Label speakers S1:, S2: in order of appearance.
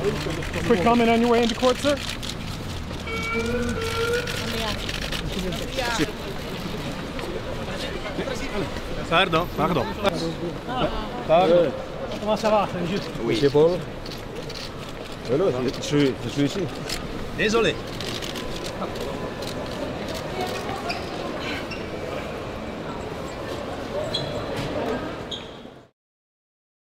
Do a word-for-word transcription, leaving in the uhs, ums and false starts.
S1: Quick comment on your way into court, sir?
S2: Pardon, pardon.
S1: Pardon. Comment ça va, juste?
S2: Oui.
S3: Monsieur Paul? Oui, je suis, je suis ici.
S2: Désolé.